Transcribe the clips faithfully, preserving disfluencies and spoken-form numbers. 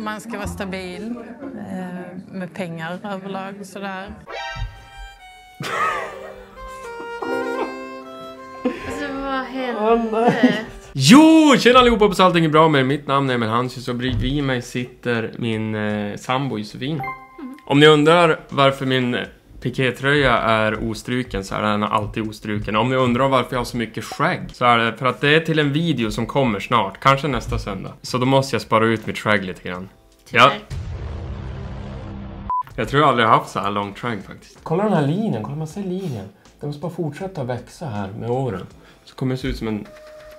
Man ska vara stabil eh, med pengar överlag och sådär. Alltså vad hände? Jo, tjena allihopa, på allting är bra med mitt namn är Emil Hansi, och bredvid mig sitter min eh, sambo Josefin. Mm. Om ni undrar varför min pikétröja är ostruken så är den alltid ostruken. Om ni undrar varför jag har så mycket skägg så är det för att det är till en video som kommer snart, kanske nästa söndag. Så då måste jag spara ut mitt skägg lite grann. Ja. Jag tror jag aldrig har haft så här långt skägg faktiskt. Kolla den här linjen, kolla man ser linjen. Den måste bara fortsätta växa här med åren. Så kommer det se ut som en...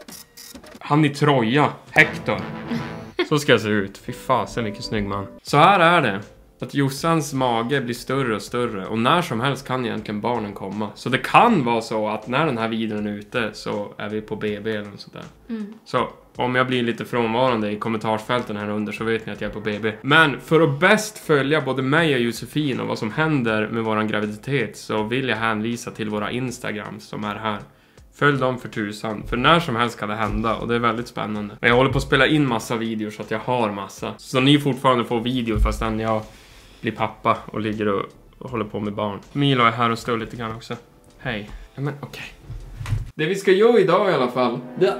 Han i Troja, Hector. Så ska jag se ut. Fy fasen, vilken snygg man. Så här är det. Att Jossans mage blir större och större. Och när som helst kan egentligen barnen komma. Så det kan vara så att när den här videon är ute så är vi på B B eller något sådär. Mm. Så om jag blir lite frånvarande i kommentarsfälten här under så vet ni att jag är på B B. Men för att bäst följa både mig och Josefin och vad som händer med våran graviditet så vill jag hänvisa till våra Instagrams som är här. Följ dem för tusan, för när som helst kan det hända och det är väldigt spännande. Men jag håller på att spela in massa videor så att jag har massa. Så ni fortfarande får video fastän jag blir pappa och ligger och, och håller på med barn. Milo är här och står lite grann också. Hej. Ja, men okej. Okay. Det vi ska göra idag i alla fall. Det...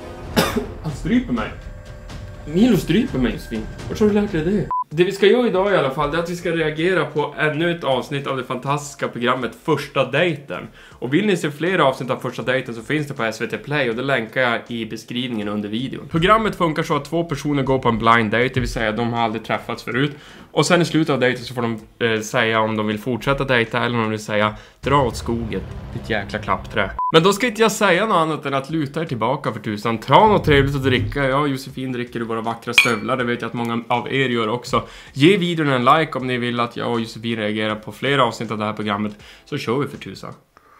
Han stryper mig. Milo stryper mig, Josefin. Vart har du lärt dig det? Det vi ska göra idag i alla fall är att vi ska reagera på ännu ett avsnitt av det fantastiska programmet Första dejten. Och vill ni se fler avsnitt av Första dejten så finns det på S V T Play och det länkar jag i beskrivningen under videon. Programmet funkar så att två personer går på en blind date, det vill säga de har aldrig träffats förut. Och sen i slutet av dejten så får de eh, säga om de vill fortsätta dejta eller om de vill säga dra åt skogen, ditt jäkla klappträ. Men då ska inte jag säga något annat än att luta er tillbaka för tusan. Ta något trevligt att dricka. Ja, Josefin dricker du våra vackra stövlar. Det vet jag att många av er gör också. Ge videon en like om ni vill att jag och Josefin reagerar på fler avsnitt av det här programmet. Så kör vi för tusan.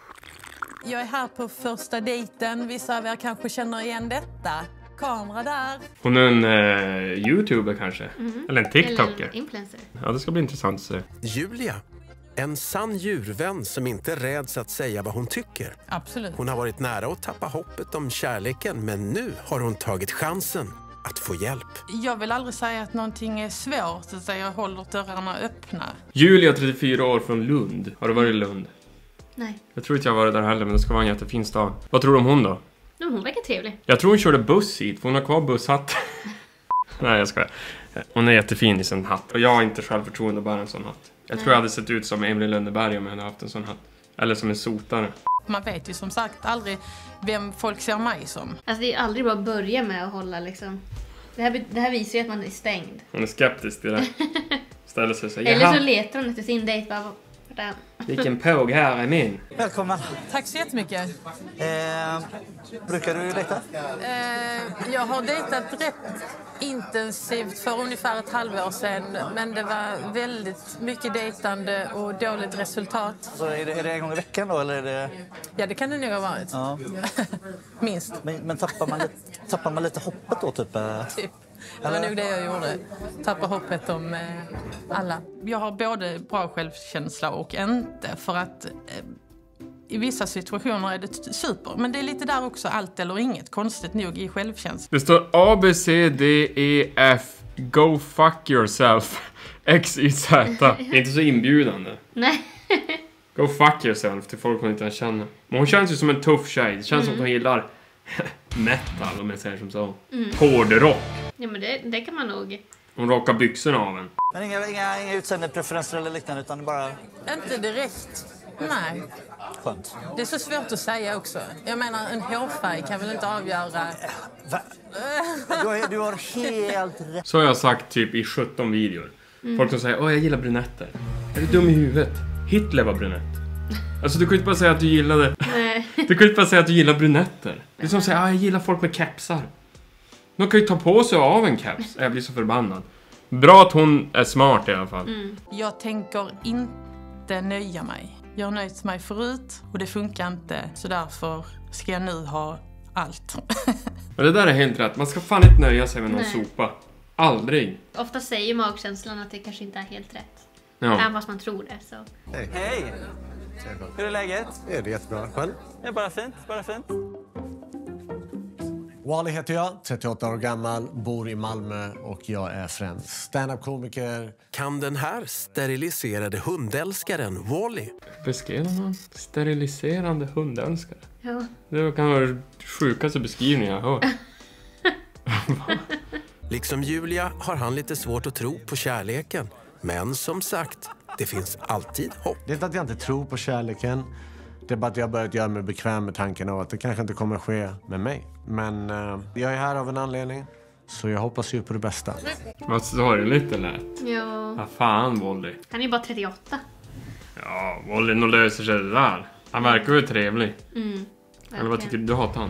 Jag är här på första dejten. Vissa av er kanske känner igen detta. Kamera där. Hon är en eh, YouTuber kanske. Mm-hmm. Eller en TikToker. Eller en influencer. Ja, det ska bli intressant att se. Julia. En sann djurvän som inte räds att säga vad hon tycker. Absolut. Hon har varit nära att tappa hoppet om kärleken, men nu har hon tagit chansen att få hjälp. Jag vill aldrig säga att någonting är svårt, så jag håller dörrarna öppna. Julia, trettiofyra år, från Lund. Har du varit i Lund? Nej. Jag tror inte jag har varit där heller, men det ska vara en jättefin stad. Vad tror du om hon då? No, hon verkar trevlig. Jag tror hon körde buss hit, för hon har kvar busshatt. Nej, jag skojar. Hon är jättefin i sin hatt. Och jag har inte självförtroende att bära en sån hatt. Jag Nej. tror jag hade sett ut som Emil Lönneberg om jag hade haft en sån hatt. Eller som en sotare. Man vet ju som sagt aldrig vem folk ser mig som. Alltså det är aldrig bara att börja med att hålla liksom... Det här, det här visar ju att man är stängd. Hon är skeptisk till det. Ställer sig så. Eller så letar hon efter sin dejt bara... Där. Vilken påg här är min. Välkommen. Tack så jättemycket. Eh, brukar du dejta? Eh, jag har dejtat rätt intensivt för ungefär ett halvår sedan. Men det var väldigt mycket dejtande och dåligt resultat. Så är det, är det en gång i veckan då? Eller är det... Ja, det kan det nog ha varit. Ja. Minst. Men, men tappar, man, tappar man lite hoppet då? Typ? Typ. Det var nog det jag gjorde. Tappa hoppet om eh, alla. Jag har både bra självkänsla och inte. För att eh, i vissa situationer är det super. Men det är lite där också allt eller inget. Konstigt nog i självkänsla. Det står A, B, C, D, E, F. Go fuck yourself. X, Y, Z. Det är inte så inbjudande. Nej. Go fuck yourself till folk hon inte känner. Men hon känns ju som en tuff tjej. Det känns mm. som att hon gillar metal om jag säger som så. Mm. Hårdrock. Ja, men det, det kan man nog. Hon rockar byxorna av en. Men inga, inga, inga utseendepreferenser eller liknande utan bara... Inte direkt. Nej. Skönt. Det är så svårt att säga också. Jag menar, en hårfärg kan väl inte avgöra... Va? Du har, du har helt rätt. Så har jag sagt typ i sjutton videor. Mm. Folk som säger, åh jag gillar brunetter. Är du dum i huvudet? Hitler var brunett. Alltså du kan inte bara säga att du gillade... Nej. Du kan inte bara säga att du gillar brunetter. Det är som att säga, ah, jag gillar folk med kepsar. De kan ju ta på sig av en keps. Jag blir så förbannad. Bra att hon är smart i alla fall. Mm. Jag tänker inte nöja mig. Jag har nöjt mig förut och det funkar inte. Så därför ska jag nu ha allt. Men det där är helt rätt. Man ska fan inte nöja sig med någon Nej. sopa. Aldrig. Ofta säger magkänslan att det kanske inte är helt rätt. Ja. Även fast man tror det. Så. Hej. Hej. Hur är läget? Är det jättebra? Själv? Det är bara fint. Bara fint. Wally heter jag, trettioåtta år gammal, bor i Malmö och jag är främst stand-up-komiker. Kan den här steriliserade hundälskaren Wally Beskrev han steriliserande hundälskare? Ja. Det kan vara den sjukaste beskrivningen jag har hört. Liksom Julia har han lite svårt att tro på kärleken. Men som sagt, det finns alltid hopp. Det är inte att jag inte tror på kärleken. Det är bara att jag har börjat göra mig bekväm med tanken av att det kanske inte kommer att ske med mig. Men uh, jag är här av en anledning. Så jag hoppas ju på det bästa. Vad sorgligt det lät. Ja. Vad fan, Wally. Han är ju bara trettioåtta. Ja, Wally, nog löser sig det där. Han verkar ju trevlig. Mm. Eller vad tycker du? Du hatar han?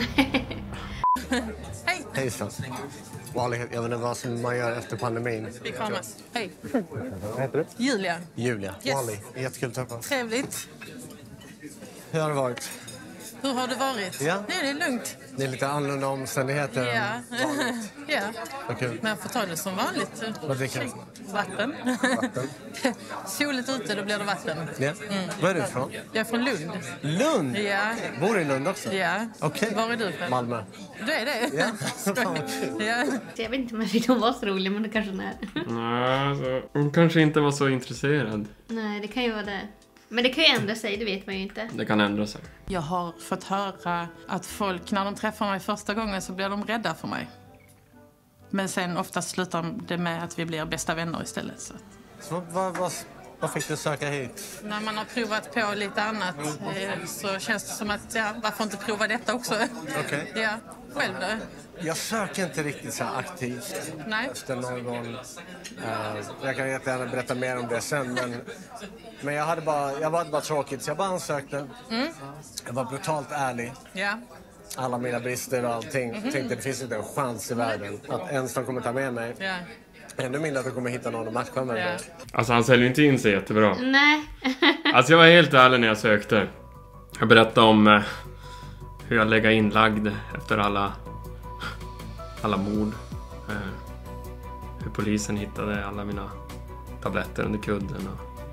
Hej! Hejsan. Wally, jag vet inte vad som man gör efter pandemin. Vi kramas. Hej. Vad heter du? Julia. Julia. Yes. Wally, jättekul att träffas. Trevligt. Hur har det varit? Hur har det varit? Ja. Nej, det är lugnt. Det är lite annorlunda omständigheter. Ja. Ja. Vad kul. Men jag får ta det som vanligt. Vad dricker du? Vatten. Vatten. Soligt ute, då blir det vatten. Ja. Mm. Var är du ifrån? Jag är från Lund. Lund? Ja. Bor i Lund också? Ja. Okej. Var är du från? Malmö. Du är det? Ja. Skoj. Ja. Så jag vet inte om jag tyckte hon var så rolig, men det kanske hon är. Nej, alltså, hon kanske inte var så intresserad. Nej, det kan ju vara det. Men det kan ju ändra sig, det vet man ju inte. Det kan ändra sig. Jag har fått höra att folk, när de träffar mig första gången, så blir de rädda för mig. Men sen oftast slutar det med att vi blir bästa vänner istället. Så. Så vad, vad, vad fick du söka hit? När man har provat på lite annat eh, så känns det som att, ja, varför inte prova detta också? Okej. Ja, själv då? Jag söker inte riktigt så här aktivt Nej. efter någon. Uh, jag kan jättegärna berätta mer om det sen. Men, men jag hade bara, jag var bara tråkigt, så jag bara ansökte. Mm. Jag var brutalt ärlig. Ja. Alla mina brister och allting. Mm-hmm. Tänkte det finns inte en chans i världen att ens de kommer ta med mig. Ja. Ännu mindre att de kommer hitta någon att matcha med mig. Ja. Alltså han säljer inte in sig jättebra. Nej. Alltså jag var helt ärlig när jag sökte. Jag berättade om eh, hur jag lägger inlagd efter alla alla mord. Eh, hur polisen hittade alla mina tabletter under kudden. Och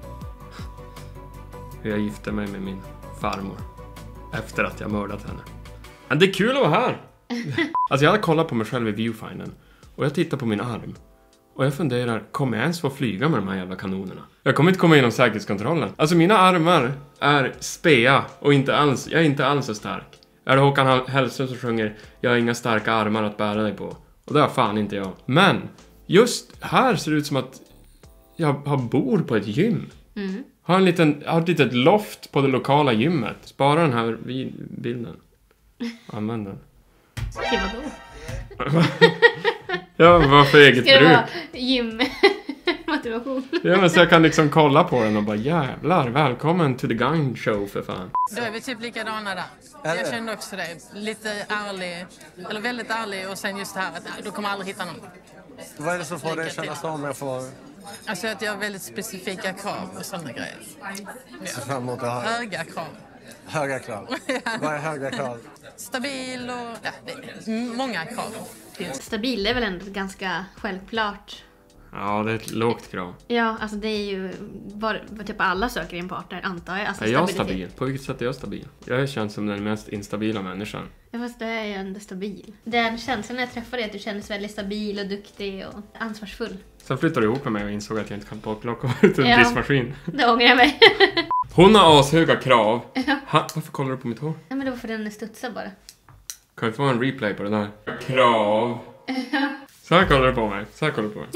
hur jag gifte mig med min farmor efter att jag mördat henne. Men det är kul att vara här! Alltså jag hade kollat på mig själv i viewfindern. Och jag tittar på min arm. Och jag funderar, kommer jag ens få flyga med de här jävla kanonerna? Jag kommer inte komma igenom säkerhetskontrollen. Alltså mina armar är spea och inte alls, jag är inte alls så stark. Är det Håkan Hellström som sjunger jag har inga starka armar att bära dig på. Och det har fan inte jag. Men just här ser det ut som att jag har bor på ett gym. Mm. Har, en liten, har ett litet loft på det lokala gymmet. Spara den här bilden. Använd den. Det var då. Ja, vad för eget bruk. Ska det vara gymmotivation? Ja, men så jag kan liksom kolla på den och bara jävlar, välkommen to the gun show för fan. Då är vi typ likadana där. Jag kände också det. Lite ärlig, eller väldigt ärlig, och sen just det här att du kommer aldrig hitta någon. Vad är det som får dig känna så om jag får... Alltså att jag har väldigt specifika krav och sådana grejer. Så fram emot att ha Höga krav. höga krav. Vad är höga krav? Stabil och ja, det är många krav. Stabil är väl ändå ganska självklart. Ja, det är ett lågt krav. Ja, alltså det är ju var, typ alla söker i en partner, antar jag. Alltså, är jag stabil? På vilket sätt är jag stabil? Jag är känd som den mest instabila människan. Ja, fast det är ju ändå stabil. Den känslan när jag träffade dig, att du kändes väldigt stabil och duktig och ansvarsfull. Sen flyttade du ihop med mig och insåg att jag inte kan plocka ut en ja, diskmaskin. Det ångrar jag mig. Hon har ashöga krav. Ja. Ha, varför kollar du på mitt hår? Nej, men det var för den studsar bara. Kan vi få en replay på det där? Krav. Så här kollar du på mig. Så här kollar du på mig.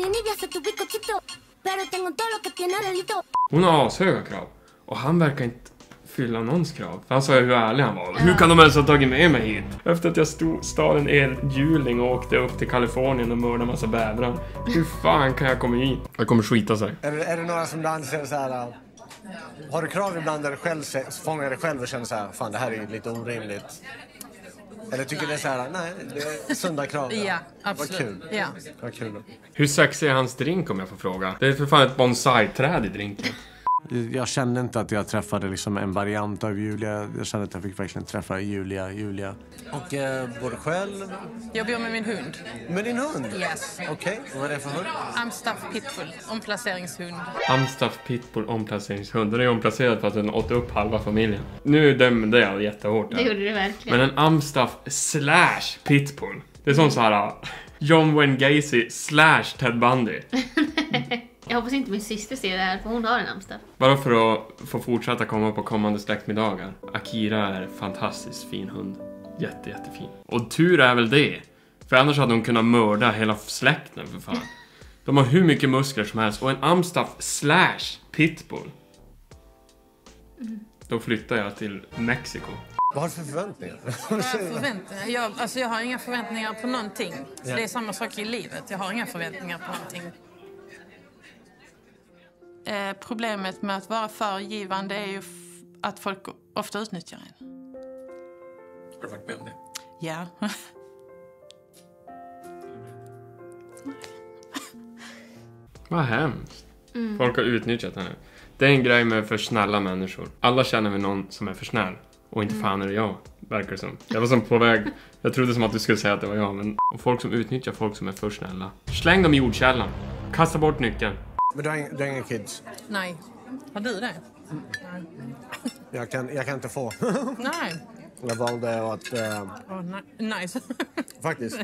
Hon har ashöga krav. Och han verkar inte fylla någons krav. För han sa ju hur ärlig han var. Ja. Hur kan de ens ha tagit med mig hit? Efter att jag stod, stal en elhjuling och åkte upp till Kalifornien och mördade en massa bävrar. Hur fan kan jag komma hit? Jag kommer skita sig. Är det, är det några som ibland säger så här... Har du krav ibland där du själv fångar dig själv och känner så här, fan det här är lite orimligt? Eller tycker det är så här, nej, det är sunda krav. Ja, absolut. Vad kul. Ja. Vad kul. Hur sexig är hans drink om jag får fråga? Det är för fan ett bonsai-träd i drinken. Jag kände inte att jag träffade liksom en variant av Julia. Jag kände att jag fick verkligen träffa Julia, Julia. Och eh, bor du själv? Jag bor med min hund. Med din hund? Yes. Okej, okay. Vad är det för hund? Amstaff Pitbull, omplaceringshund. Amstaff Pitbull, omplaceringshund. Den är omplacerad för att den åt upp halva familjen. Nu dömde jag jättehårt. Det gjorde du verkligen. Men en Amstaff slash Pitbull. Det är som så här John Wayne Gacy slash Ted Bundy. Jag hoppas inte min syster ser det här, för hon har en Amstaff. Bara för att få fortsätta komma på kommande släktmiddagar. Akira är en fantastiskt fin hund. Jätte, jättefin. Och tur är väl det. För annars hade hon kunnat mörda hela släkten för fan. De har hur mycket muskler som helst. Och en Amstaff slash Pitbull. Mm. Då flyttar jag till Mexiko. Vad har du för förväntningar? förväntningar? Jag, alltså jag har inga förväntningar på någonting. Ja. Det är samma sak i livet. Jag har inga förväntningar på någonting. Eh, problemet med att vara förgivande är ju f- att folk ofta utnyttjar en. Har du varit med om det? Ja. Vad hemskt. Mm. Folk har utnyttjat henne. Det är en grej med för snälla människor. Alla känner vi någon som är för snäll. Och inte fan är det jag, verkar det som. Jag var som på väg. Jag trodde som att du skulle säga att det var jag. Men och folk som utnyttjar folk som är för snälla. Släng dem i jordkällan. Kasta bort nyckeln. Men du har, ing- du har inga kids? Nej. Har du det? Mm. Jag kan, jag kan inte få. Nej. Jag valde att... Uh, oh, ni- nice. faktiskt.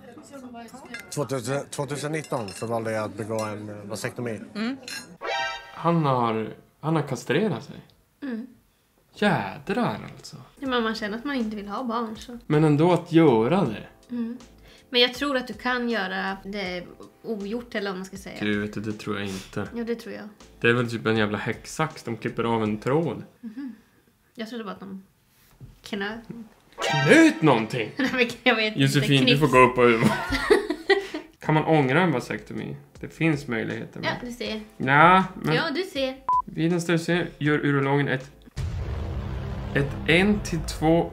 tjugo tjugonitton så valde jag att begå en vasektomi. Mm. Han har, han har kastrerat sig. Mm. Jädrar alltså. Ja, men man känner att man inte vill ha barn så. Men ändå att göra det. Mm. Men jag tror att du kan göra det ogjort, eller vad man ska säga. Du vet, det tror jag inte. Jo, det tror jag. Det är väl typ en jävla häcksax. De klipper av en tråd. Mm-hmm. Jag trodde bara att de knöt. Knut någonting! Jag vet Josefin, du får gå upp och öva. Kan man ångra en vasektomi? Det finns möjligheter. Ja, du ser. Ja, men... Ja, du ser. Vid en sterilisering gör urologen ett... Ett en till två...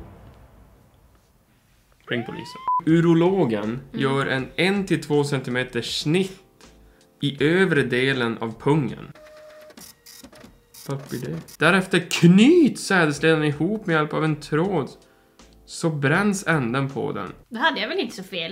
Ring polisen. Urologen mm. gör en en till två centimeter snitt i övre delen av pungen. Vad blir det? Därefter knyts sädesledan ihop med hjälp av en tråd. Så bränns änden på den. Då hade jag väl inte så fel.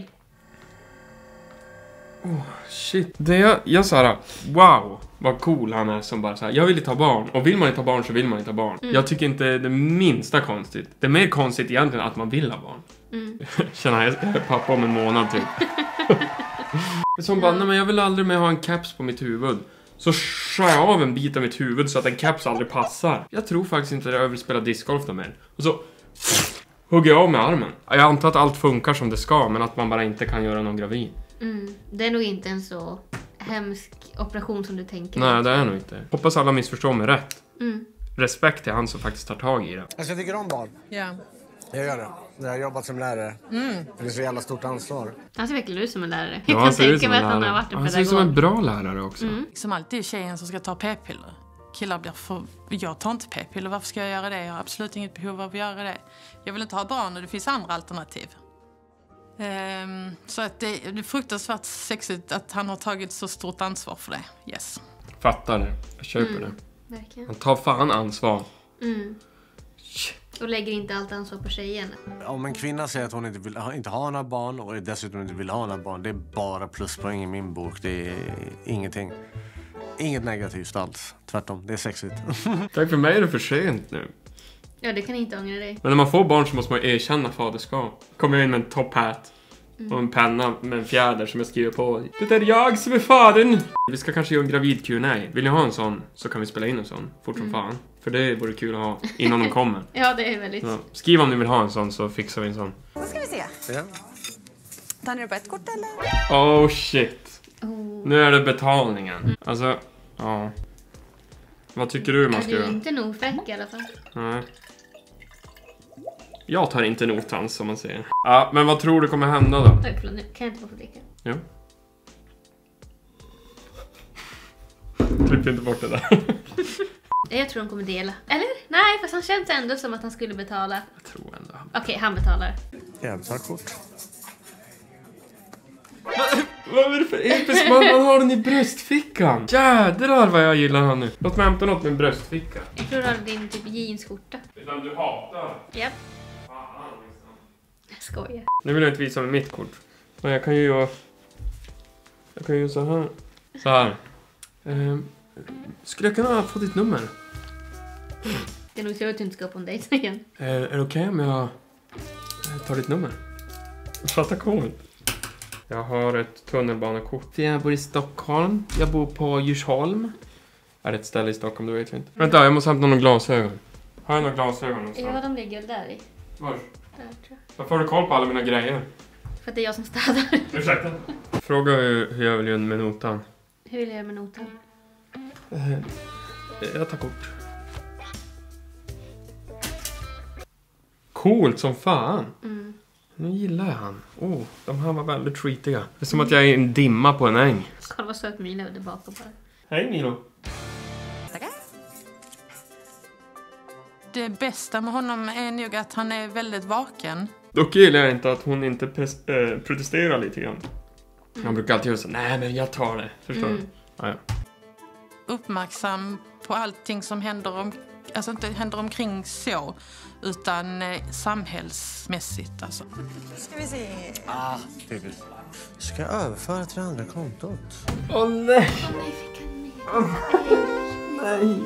Oh, shit. Det jag, jag sa här, wow, vad cool han är som bara så här, jag vill inte ha barn. Och vill man inte ha barn så vill man inte ha barn. Mm. Jag tycker inte det minsta konstigt. Det är mer konstigt egentligen att man vill ha barn. Mm. Känner jag är pappa om en månad typ. Som bara, nej men jag vill aldrig mer ha en caps på mitt huvud. Så skär jag av en bit av mitt huvud så att en caps aldrig passar. Jag tror faktiskt inte att jag vill spela discgolf mer. Och så hugger jag av med armen. Jag antar att allt funkar som det ska, men att man bara inte kan göra någon gravid. Mm. Det är nog inte en så hemsk operation som du tänker. Nej, det är nog inte. Hoppas alla missförstår mig rätt. Mm. Respekt till han som faktiskt tar tag i det. Alltså jag tycker om barn. Ja. Jag gör det. Jag har jobbat som lärare. Mm. Det är så jävla stort ansvar. Han ser verkligen ut som en lärare. Ja, jag kan tänka mig att han har varit en pedagog. Han ser ut som en bra lärare också. Mm. Som alltid är tjejen som ska ta p-piller. Killar blir för... Jag tar inte p-piller. Varför ska jag göra det? Jag har absolut inget behov av att göra det. Jag vill inte ha barn och det finns andra alternativ. Um, så att det, det är fruktansvärt sexigt att han har tagit så stort ansvar för det. Yes. Fattar det. Jag köper mm. det. Verkligen. Han tar fan ansvar. Mm. Och lägger inte allt ansvar på tjejen. Om en kvinna säger att hon inte vill inte ha några barn och dessutom inte vill ha några barn, det är bara pluspoäng i min bok. Det är ingenting. Inget negativt alls. Tvärtom, det är sexigt. Tack, för mig är det för sent nu. Ja, det kan inte ångra dig. Men när man får barn så måste man erkänna faderskap. Kommer jag in med en top hat mm. och en penna med en fjäder som jag skriver på. Det är jag som är fadern. Vi ska kanske göra en gravid Q and A. Vill ni ha en sån så kan vi spela in en sån fort som mm. fan. För det vore kul att ha innan de kommer. Ja, det är väldigt. Så, skriv om ni vill ha en sån så fixar vi en sån. Då ska vi se. Ja. Tar ni det på ett kort eller? Oh shit. Oh. Nu är det betalningen. Mm. Alltså, ja. Vad tycker du man ska göra? Är du inte nog fräck i alla fall? Nej. Jag tar inte notans som man säger. Ja, men vad tror du kommer hända då? Tack, förlåt. Nu kan jag inte få dricka. Jo. Tryck inte bort det där. Jag tror de kommer dela. Eller? Nej, fast han känns ändå som att han skulle betala. Jag tror ändå han... Okej, okay, han betalar. Jävligt kort. Vad är det för episk man? Man har den i bröstfickan. Jädrar vad jag gillar han nu. Låt mig hämta något med en bröstficka. Jag tror du har din typ jeansskjorta. Det är den du hatar. Japp. Fan, liksom. Jag skojar. Nu vill jag inte visa med mitt kort. Men jag kan ju göra... Jag kan ju göra så här. Så här. Ehm, skulle jag kunna få ditt nummer? Det är nog så att du inte ska på en dejt igen. Eh, är det okej om jag tar ditt nummer? Fatta coolt. Jag har ett tunnelbanekort. Jag bor i Stockholm. Jag bor på Djursholm. Är det ett ställe i Stockholm? Du vet inte. Mm. Vänta, jag måste hämta några glasögon. Har jag några glasögon någonstans? Ja, de ligger där i. Var? Där, tror jag. Varför har du koll på alla mina grejer? För att det är jag som städar. Ursäkta? Fråga hur, hur jag vill göra med notan. Hur vill jag göra med notan? Eh, jag tar kort. Coolt som fan. Mm. Nu gillar jag han. Oh, de här var väldigt treatiga. Det är som att jag är i en dimma på en äng. Kolla vad söt Milo är där bakom bara. Hej Milo. Tackar. Det bästa med honom är nog att han är väldigt vaken. Dock gillar jag inte att hon inte pres- äh, protesterar lite grann. Mm. Han brukar alltid göra så. Nej men jag tar det. Förstår Mm. du? Ja, ja. Uppmärksam på allting som händer, om, alltså inte händer omkring så, utan eh, samhällsmässigt. Alltså. Ska vi se. Ah, typiskt. Ska jag överföra till det andra kontot? Åh oh, nej. Åh nej, fick han med. Nej.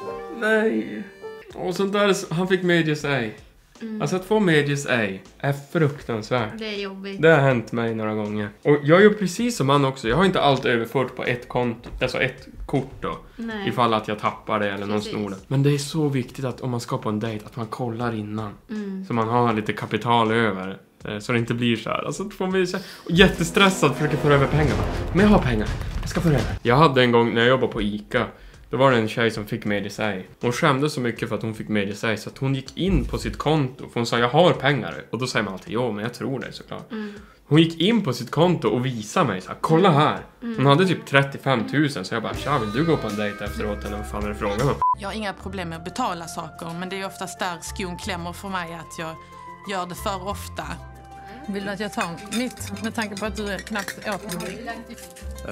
Nej. Och så där, han fick Medius A. Mm. Alltså att få Medius A är fruktansvärt. Det är jobbigt. Det har hänt mig några gånger. Och jag gör precis som han också. Jag har inte allt överfört på ett konto. Alltså ett kort då. Nej. Ifall att jag tappar det eller någon Precis. snor det. Men det är så viktigt att om man ska på en dejt att man kollar innan. Mm. Så man har lite kapital över. Så det inte blir så här. Alltså får man ju så här, jättestressad försöker få över pengarna. Men jag har pengar. Jag ska få över. Jag hade en gång när jag jobbade på Ica. Då var det en tjej som fick Medius A. Hon skämde så mycket för att hon fick Medius A så att hon gick in på sitt konto. För hon sa, jag har pengar. Och då säger man alltid, jo men jag tror det såklart. Mm. Hon gick in på sitt konto och visade mig så här, kolla här. Mm. Hon hade typ trettiofem tusen. Så jag bara, tja vill du gå på en dejt efteråt eller vad fan är det frågan om? Jag har inga problem med att betala saker, men det är oftast där skon klämmer för mig, att jag gör det för ofta. Vill du att jag tar mitt, med tanke på att du är knappt åt mig? Uh,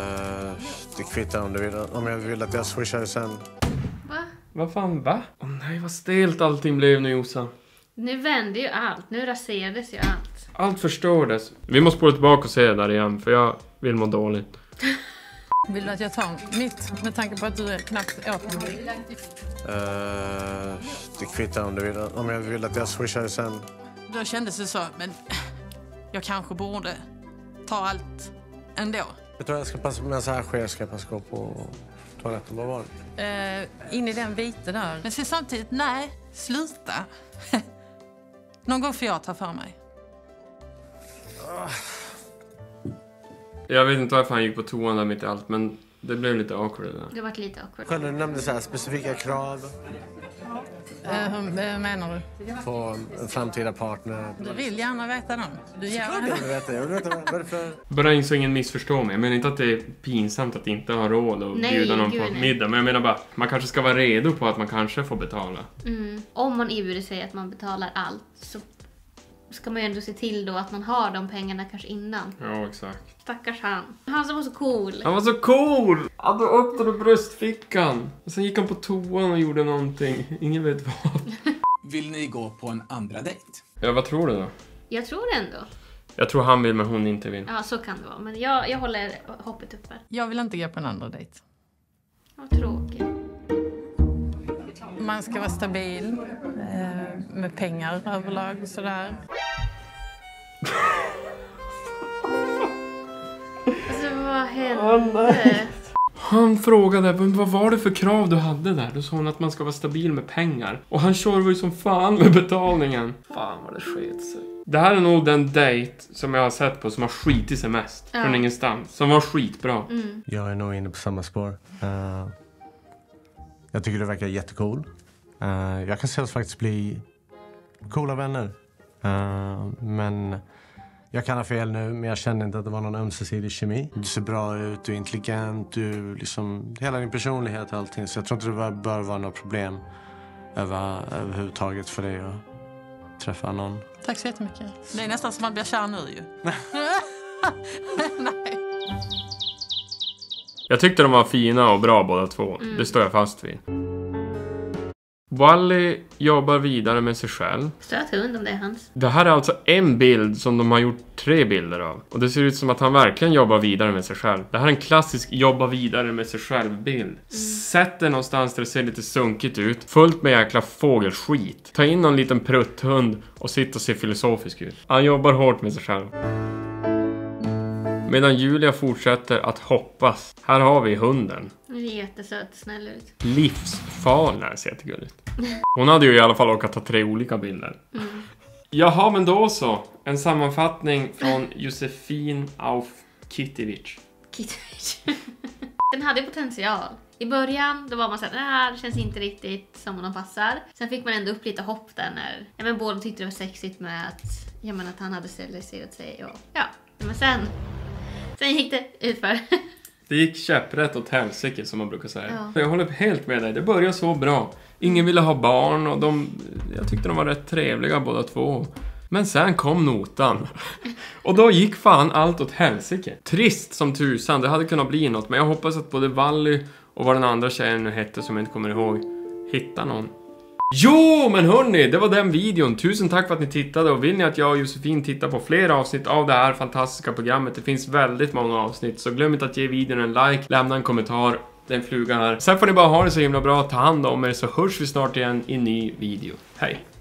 det kvittar om du vill. Om jag vill att jag swishar sen. Va? Vad fan, va? Åh oh, nej, vad stelt allting blev nu, Jossan. Nu vände ju allt. Nu raserades ju allt. Allt förstördes. Vi måste spola tillbaka och se det där igen, för jag vill må dåligt. Vill du att jag tar mitt, med tanke på att du är knappt åt mig? Uh, det kvittar om du vill. Om jag vill att jag swishar sen. Då kändes det så, men jag kanske borde ta allt ändå. Jag tror jag ska passa med så här sker ska jag passa gå på toaletten. Vad var det? Uh, in i den vita där. Men se samtidigt, nej, sluta. Någon gång får jag ta för mig. Jag vet inte varför han gick på toan där mitt i allt, men det blev lite awkward där. Det var lite awkward. Själv du nämnde så här specifika krav. Uh, hur menar du? På en framtida partner. Du vill gärna veta dem. Du gör Jag vill veta, jag vill veta varför. Bara inte så ingen missförstår mig. Jag menar inte att det är pinsamt att inte ha råd att Nej, bjuda någon gud, på nej. middag. Men jag menar bara, man kanske ska vara redo på att man kanske får betala. Mm. Om man erbjuder sig att man betalar allt så ska man ju ändå se till då att man har de pengarna kanske innan. Ja, exakt. Stackars han. Han som var så cool. Han var så cool! Han drog upp den i bröstfickan. Och sen gick han på toan och gjorde någonting. Ingen vet vad. Vill ni gå på en andra dejt? Ja, vad tror du då? Jag tror det ändå. Jag tror han vill men hon inte vill. Ja, så kan det vara. Men jag, jag håller hoppet uppe. Jag vill inte gå på en andra dejt. Vad tråkigt. Man ska vara stabil eh, med pengar överlag och sådär. Alltså vad hände? Han frågade, men vad var det för krav du hade där? Då sa hon att man ska vara stabil med pengar. Och han kör ju som fan med betalningen. Fan vad det sket sig. Det här är nog den dejt som jag har sett på som har skitit sig mest. Ja. Från ingenstans. Som var skitbra. Mm. Jag är nog inne på samma spår. Uh, jag tycker det verkar jättecool. Uh, jag kan se oss faktiskt bli coola vänner. Uh, men jag kan ha fel nu, men jag känner inte att det var någon ömsesidig kemi. Du ser bra ut, du är intelligent, du liksom, hela din personlighet och allting. Så jag tror inte det bör, bör vara något problem över, överhuvudtaget för dig att träffa någon. Tack så jättemycket. Det är nästan som man blir kär nu ju. Nej. Jag tyckte de var fina och bra båda två. Mm. Det står jag fast vid. Wally jobbar vidare med sig själv. Söt hund om det är hans. Det här är alltså en bild som de har gjort tre bilder av. Och det ser ut som att han verkligen jobbar vidare med sig själv. Det här är en klassisk jobba vidare med sig själv-bild. Mm. Sätt det någonstans där det ser lite sunkigt ut. Fullt med jäkla fågelskit. Ta in någon liten prutthund och sitta och se filosofisk ut. Han jobbar hårt med sig själv. Medan Julia fortsätter att hoppas. Här har vi hunden. Det är jättesöt, snäll ut. Livsfarlig, ser jättegulligt. Hon hade ju i alla fall råkat ta tre olika bilder. Mm. Jaha, men då så. En sammanfattning från Josefin auf Kittiewicz. Kittiewicz. Den hade potential. I början då var man såhär, det här känns inte riktigt som de passar. Sen fick man ändå upp lite hopp där när ja, men båda tyckte det var sexigt med att, ja, men att han hade steriliserat sig. Och, ja, men sen, sen gick det utför. Det gick käpprätt åt helsike, som man brukar säga. Ja. Jag håller helt med dig. Det började så bra. Ingen ville ha barn och de, jag tyckte de var rätt trevliga båda två. Men sen kom notan. Och då gick fan allt åt helsike. Trist som tusan. Det hade kunnat bli något. Men jag hoppas att både Wally och vad den andra tjejen nu hette som jag inte kommer ihåg hittar någon. Jo, men hörni, det var den videon. Tusen tack för att ni tittade. Och vill ni att jag och Josefin tittar på fler avsnitt av det här fantastiska programmet. Det finns väldigt många avsnitt. Så glöm inte att ge videon en like. Lämna en kommentar. Det är en fluga här. Sen får ni bara ha det så himla bra. Ta hand om er så hörs vi snart igen i en ny video. Hej!